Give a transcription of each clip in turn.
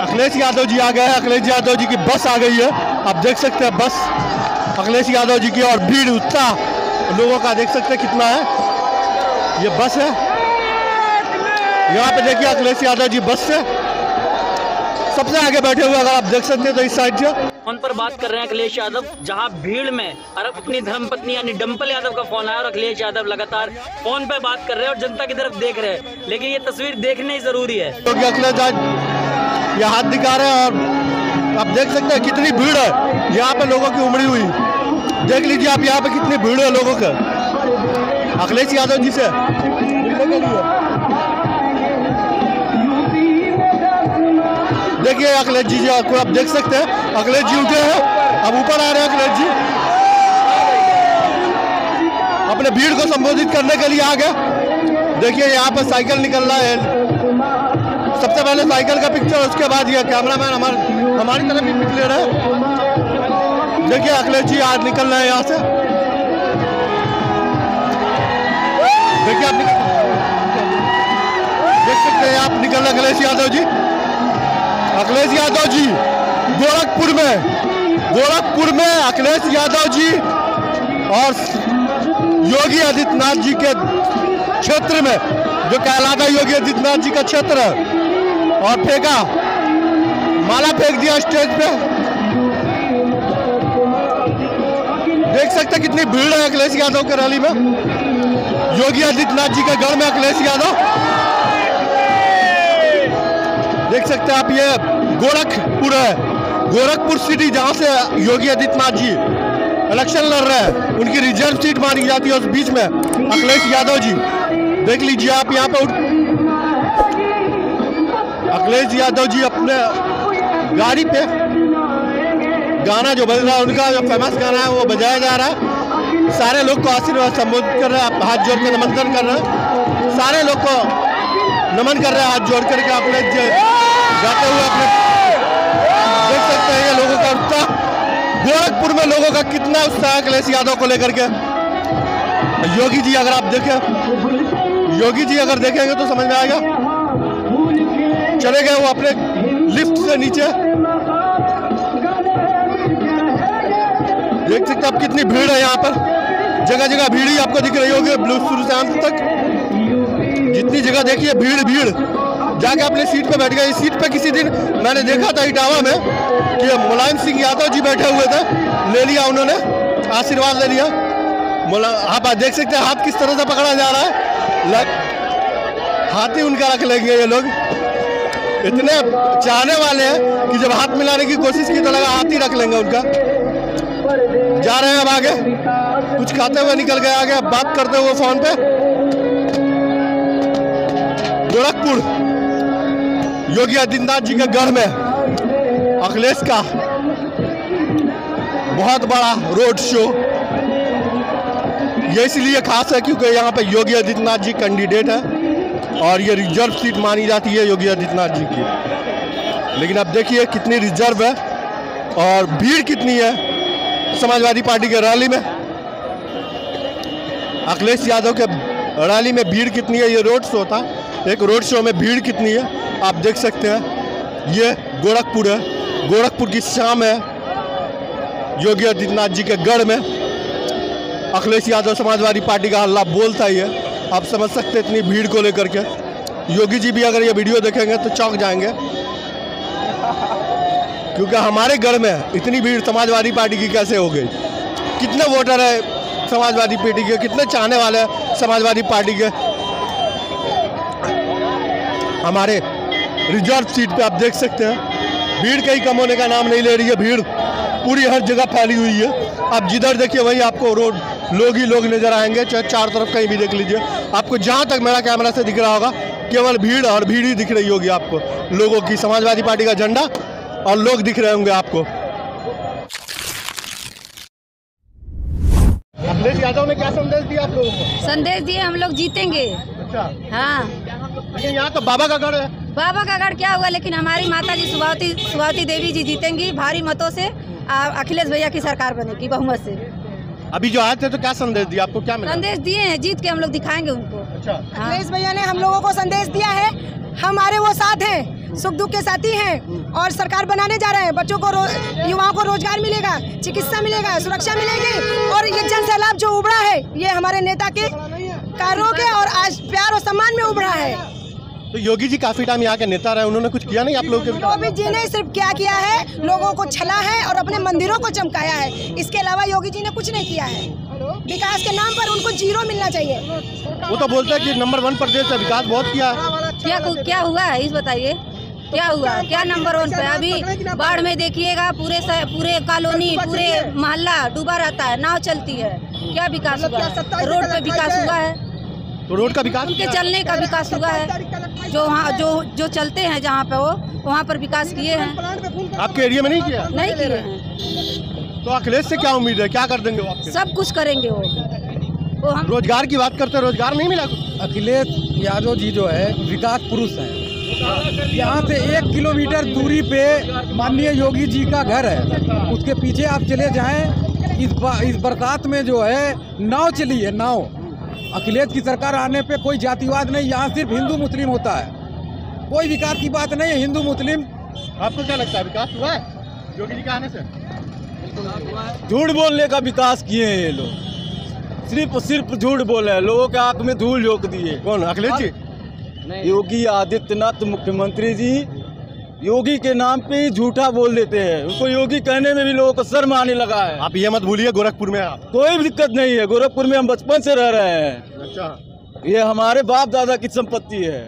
अखिलेश यादव जी आ गए हैं। अखिलेश यादव जी की बस आ गई है, आप देख सकते हैं बस अखिलेश यादव जी की, और भीड़ उत्साह लोगों का देख सकते हैं कितना है। ये बस है, यहाँ पे देखिए अखिलेश यादव जी बस से सबसे आगे बैठे हुए, अगर आप देख सकते हैं तो इस साइड से। फोन पर बात कर रहे हैं अखिलेश यादव, जहां भीड़ में और अपनी धर्मपत्नी यानी डिंपल यादव का फोन आया और अखिलेश यादव लगातार फोन पे बात कर रहे हैं और जनता की तरफ देख रहे हैं, लेकिन ये तस्वीर देखना ही जरूरी है क्योंकि अखिलेश आज ये हाथ दिखा रहे हैं और आप देख सकते हैं कितनी भीड़ है यहाँ पे, लोगों की उमड़ी हुई। देख लीजिए आप यहाँ पे कितनी भीड़ है लोगों का अखिलेश यादव जी से मिलने के लिए। देखिए अखिलेश जी को आप देख सकते हैं, अखिलेश जी उठे हैं, अब ऊपर आ रहे हैं अखिलेश जी, अपने भीड़ को संबोधित करने के लिए आ गए। देखिए यहाँ पर साइकिल निकल रहा है, सबसे पहले साइकिल का पिक्चर, उसके बाद ये कैमरामैन हमारी तरफ भी पिक ले रहे हैं। देखिए अखिलेश जी आज निकल रहे हैं यहाँ से, देखिए आप देख सकते हैं, आप निकल रहे अखिलेश यादव जी। अखिलेश यादव जी गोरखपुर में अखिलेश यादव जी और योगी आदित्यनाथ जी के क्षेत्र में, जो कहलाता योगी आदित्यनाथ जी का क्षेत्र है, और फेंका, माला फेंक दिया स्टेज पे। देख सकते हैं कितनी भीड़ है अखिलेश यादव के रैली में, योगी आदित्यनाथ जी के गढ़ में अखिलेश यादव। देख सकते हैं आप, ये गोरखपुर है, गोरखपुर सिटी, जहां से योगी आदित्यनाथ जी इलेक्शन लड़ रहे हैं, उनकी रिजर्व सीट मानी जाती है, उस बीच में अखिलेश यादव जी। देख लीजिए आप यहाँ पे अखिलेश यादव जी अपने गाड़ी पे गाना जो बज रहा है, उनका जो फेमस गाना है वो बजाया जा रहा है। सारे लोग को आशीर्वाद संबोधित कर रहे हैं, हाथ जोड़ के नमन कर रहे हैं, सारे लोग को नमन कर रहे हैं हाथ जोड़ करके अखिलेश जी जाते हुए अपने। देख सकते हैं ये लोगों का उत्साह, गोरखपुर में लोगों का कितना उत्साह है अखिलेश यादव को लेकर के। योगी जी अगर आप देखें, योगी जी अगर देखेंगे तो समझ में आएगा, चले गए वो अपने लिफ्ट से नीचे। देख सकते हैं आप कितनी भीड़ है यहाँ पर, जगह जगह भीड़ ही आपको दिख रही होगी, शुरू से अंत तक जितनी जगह देखिए भीड़। जाके अपने सीट पे बैठ गए। इस सीट पे किसी दिन मैंने देखा था इटावा में कि मुलायम सिंह यादव जी बैठे हुए थे, ले लिया उन्होंने, आशीर्वाद ले लिया। आप देख सकते हैं हाथ किस तरह से पकड़ा जा रहा है, हाथ ही उनका रख लेंगे ये लोग, इतने चाहने वाले हैं कि जब हाथ मिलाने की कोशिश की तो लगा हाथ ही रख लेंगे उनका। जा रहे हैं अब आगे, कुछ खाते हुए निकल गए आगे, बात करते हुए फोन पे। गोरखपुर योगी आदित्यनाथ जी के गढ़ में अखिलेश का बहुत बड़ा रोड शो, ये इसलिए खास है क्योंकि यहाँ पे योगी आदित्यनाथ जी कैंडिडेट है और ये रिजर्व सीट मानी जाती है योगी आदित्यनाथ जी की। लेकिन अब देखिए कितनी रिजर्व है और भीड़ कितनी है समाजवादी पार्टी के रैली में, अखिलेश यादव के रैली में भीड़ कितनी है। ये रोड शो था, एक रोड शो में भीड़ कितनी है आप देख सकते हैं। ये गोरखपुर है, गोरखपुर की शाम है, योगी आदित्यनाथ जी के गढ़ में अखिलेश यादव समाजवादी पार्टी का हल्ला बोलता ही है। आप समझ सकते हैं इतनी भीड़ को लेकर के। योगी जी भी अगर ये वीडियो देखेंगे तो चौंक जाएंगे, क्योंकि हमारे गढ़ में इतनी भीड़ समाजवादी पार्टी की कैसे हो गई। कितने वोटर है समाजवादी पार्टी के, कितने चाहने वाले हैं समाजवादी पार्टी के। हमारे रिजर्व सीट पे आप देख सकते हैं भीड़ कहीं कम होने का नाम नहीं ले रही है, भीड़ पूरी हर जगह फैली हुई है। आप जिधर देखिए वहीं आपको रोड लोग ही लोग नजर आएंगे, चाहे चारों तरफ कहीं भी देख लीजिए, आपको जहां तक मेरा कैमरा से दिख रहा होगा केवल भीड़ और भीड़ ही दिख रही होगी आपको, लोगों की। समाजवादी पार्टी का झंडा और लोग दिख रहे होंगे आपको। अखिलेश यादव ने क्या संदेश दिया आप लोगों को? संदेश दिए हम लोग जीतेंगे। अच्छा, हाँ, लेकिन यहाँ तो बाबा का गढ़ है। बाबा का गढ़ क्या हुआ, लेकिन हमारी माता जी सुभावती देवी जी जीतेंगी भारी मतों से। अखिलेश भैया की सरकार बनेगी बहुमत से। अभी जो आए थे तो क्या संदेश दिया आपको, क्या मिला? संदेश दिए हैं, जीत के हम लोग दिखाएंगे उनको। अच्छा, हाँ। अखिलेश भैया ने हम लोगों को संदेश दिया है, हमारे वो साथ हैं सुख दुख के साथी हैं और सरकार बनाने जा रहे हैं। बच्चों को युवाओं को रोजगार मिलेगा, चिकित्सा मिलेगा, सुरक्षा मिलेगी और ये जन सैलाब जो उभरा है ये हमारे नेता के कार्यों के और आज प्यार और सम्मान में उभरा है। तो योगी जी काफी टाइम यहाँ के नेता रहे, उन्होंने कुछ किया नहीं आप लोगों के विकास? योगी जी ने सिर्फ क्या किया है, लोगों को छला है और अपने मंदिरों को चमकाया है। इसके अलावा योगी जी ने कुछ नहीं किया है। विकास के नाम पर उनको 0 मिलना चाहिए। वो तो बोलते हैं कि नंबर 1 प्रदेश है, विकास बहुत किया है। क्या हुआ है इस बताइए, क्या हुआ, क्या नंबर 1 पे? अभी बाढ़ में देखिएगा पूरे कॉलोनी, पूरे मोहल्ला डूबा रहता है, नाव चलती है। क्या विकास हुआ है? रोड पे विकास हुआ है? तो रोड का विकास, उनके चलने का विकास हुआ है। जो वहाँ जो चलते हैं जहाँ पे वो वहाँ पर विकास किए हैं। आपके एरिया में नहीं किया? नहीं किए हैं। तो अखिलेश से क्या उम्मीद है, क्या कर देंगे वो आपके? सब कुछ करेंगे वो हम रोजगार की बात करते हैं, रोजगार नहीं मिला? अखिलेश यादव जी जो है विकास पुरुष हैं। यहाँ से 1 किलोमीटर दूरी पे माननीय योगी जी का घर है, उसके पीछे आप चले जाएं। इस बरसात में जो है नाव चली है, नाव। अखिलेश की सरकार आने पे कोई जातिवाद नहीं, यहाँ सिर्फ हिंदू मुस्लिम होता है, कोई विकास की बात नहीं है। हिंदू मुस्लिम। आपको क्या लगता है विकास हुआ है योगी जी के आने से? झूठ बोलने का विकास किए हैं ये लोग, सिर्फ झूठ बोले हैं, लोगों के आंख में धूल झोंक दिए। कौन? अखिलेश जी? योगी आदित्यनाथ मुख्यमंत्री जी योगी के नाम पे ही झूठा बोल देते हैं, उनको योगी कहने में भी लोगों को शर्म आने लगा है। आप ये मत भूलिए गोरखपुर में आप। कोई भी दिक्कत नहीं है, गोरखपुर में हम बचपन से रह रहे हैं। अच्छा। ये हमारे बाप दादा की संपत्ति है।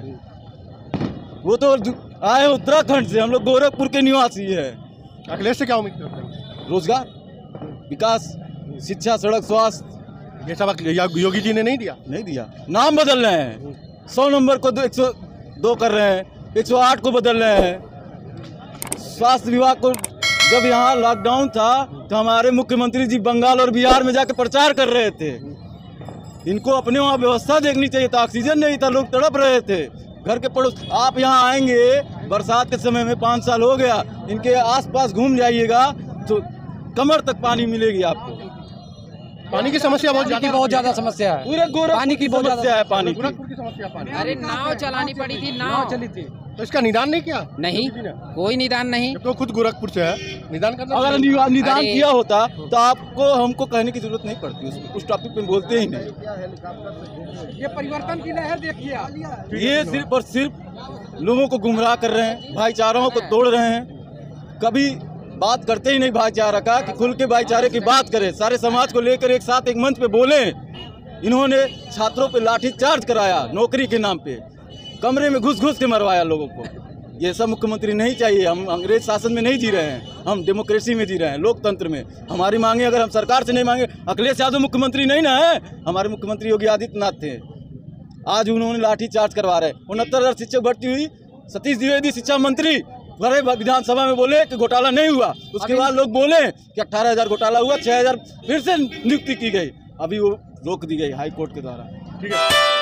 वो तो आए उत्तराखंड से, हम लोग गोरखपुर के निवासी है। अखिलेश से क्या उम्मीद करते हैं? रोजगार, विकास, शिक्षा, सड़क, स्वास्थ्य, ये सब योगी जी ने नहीं दिया? नहीं दिया। नाम बदल रहे हैं, 100 नंबर को 102 कर रहे हैं, 108 को बदल रहे हैं। स्वास्थ्य विभाग को, जब यहाँ लॉकडाउन था तो हमारे मुख्यमंत्री जी बंगाल और बिहार में जाकर प्रचार कर रहे थे। इनको अपने वहाँ व्यवस्था देखनी चाहिए था, ऑक्सीजन नहीं था, लोग तड़प रहे थे। घर के पड़ोस आप यहाँ आएंगे बरसात के समय में, 5 साल हो गया, इनके आसपास घूम जाइएगा तो कमर तक पानी मिलेगी आपको। पानी की समस्या बहुत ज़्यादा समस्या है, पूरे गोरखपुर पानी की बहुत समस्या है। पानी गोरखपुर की समस्या पानी। अरे नाव चलानी पड़ी थी, नाव चली थी। तो इसका निदान नहीं किया? नहीं, कोई निदान नहीं। तो खुद गोरखपुर से है, निदान करना। अगर निदान किया होता तो आपको हमको कहने की जरूरत नहीं पड़ती, उस टॉपिक पे बोलते ही नहीं। ये परिवर्तन की लहर देखिए। ये सिर्फ और सिर्फ लोगों को गुमराह कर रहे हैं, भाईचारों को तोड़ रहे हैं। कभी बात करते ही नहीं भाईचारा का, कि खुल के भाईचारे की बात करें, सारे समाज को लेकर एक साथ एक मंच पे बोले। इन्होंने छात्रों पे लाठी चार्ज कराया नौकरी के नाम पे, कमरे में घुस घुस के मरवाया लोगों को। ये सब मुख्यमंत्री नहीं चाहिए। हम अंग्रेज शासन में नहीं जी रहे हैं, हम डेमोक्रेसी में जी रहे हैं, लोकतंत्र में। हमारी मांगे अगर हम सरकार से नहीं मांगे, अखिलेश यादव मुख्यमंत्री नहीं ना है, हमारे मुख्यमंत्री योगी आदित्यनाथ थे। आज उन्होंने लाठी चार्ज करवा रहे। 69,000 शिक्षक भर्ती हुई, सतीश द्विवेदी शिक्षा मंत्री बड़े विधानसभा में बोले कि घोटाला नहीं हुआ। उसके बाद लोग बोले कि 18,000 घोटाला हुआ, 6,000 फिर से नियुक्ति की गई। अभी वो रोक दी गई हाई कोर्ट के द्वारा। ठीक है।